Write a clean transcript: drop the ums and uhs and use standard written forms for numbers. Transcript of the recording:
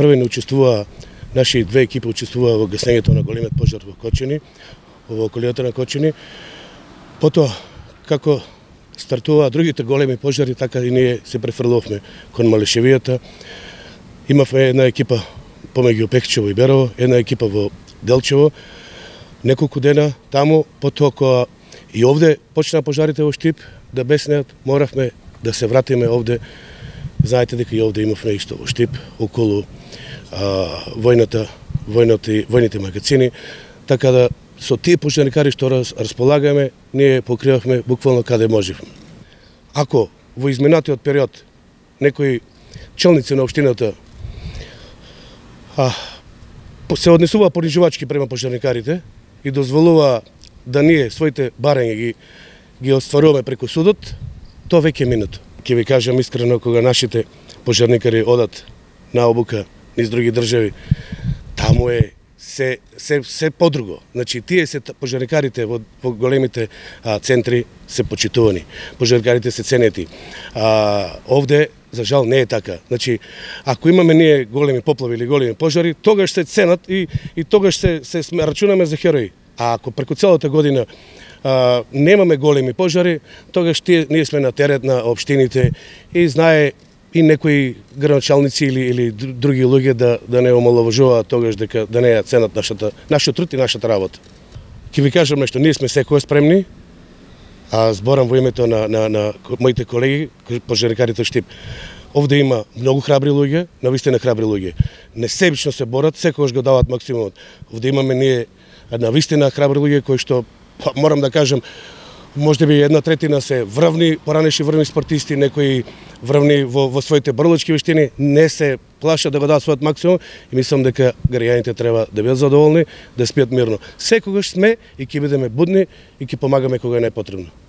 првени учествуваа, наши две екипи учествуваа во гаснењето на големиот пожар во Кочини, во околината на Кочини. Потоа, како стартуваа другите големи пожари, така и ние се префрловме кон Малешевијата. Имавме една екипа помеѓу Пехчево и Берово, една екипа во Делчево, неколку дена таму, потоа кога и овде почнаа пожарите во Штип да беснеат, моравме да се вратиме овде. Знаете дека и овде имавме исто во Штип, околу војните магазини, така да со тие пожарникари што располагаме, ние покривавме буквално каде можевме. Ако во изминатиот период некои челници на општината се однесува понижувачки према пожарникарите и дозволува да ние своите барања ги остваруваме преку судот, тоа веќе е минато. Ќе ви кажам искрено, кога нашите пожарникари одат на обука низ други држави, таму е се подруго. Значи, тие се пожарникарите во големите центри се почитувани. Пожарникарите се ценети. Овде, за жал, не е така. Значи, ако имаме ние големи поплави или големи пожари, тогаш се ценат и тогаш се рачунаме за херои. А ако преку целата година немаме големи пожари, тогаш ние сме на терет на општините и знае и некои градоначалници или други луѓе да не омаловажуваат тогаш дека да не ја ценат нашиот труд и нашата работа. Ќе ви кажам нешто, ние сме секоја спремни, зборам во името на моите колеги, пожарникарите Штип. Овде има многу храбри луѓе, навистина храбри луѓе. Несебично се борат, секогаш го дават максимумот. Овде имаме ние навистина храбри луѓе кои што, морам да кажам, може би 1/3 се врвни, поранешни врвни спортисти, некои врвни во своите борлички вештини, не се плашат да го дадат својот максимум и мислам дека граѓаните треба да бидат задоволни, да спијат мирно. Секогаш сме и ќе бидеме будни и ќе помагаме кога е најпотребно.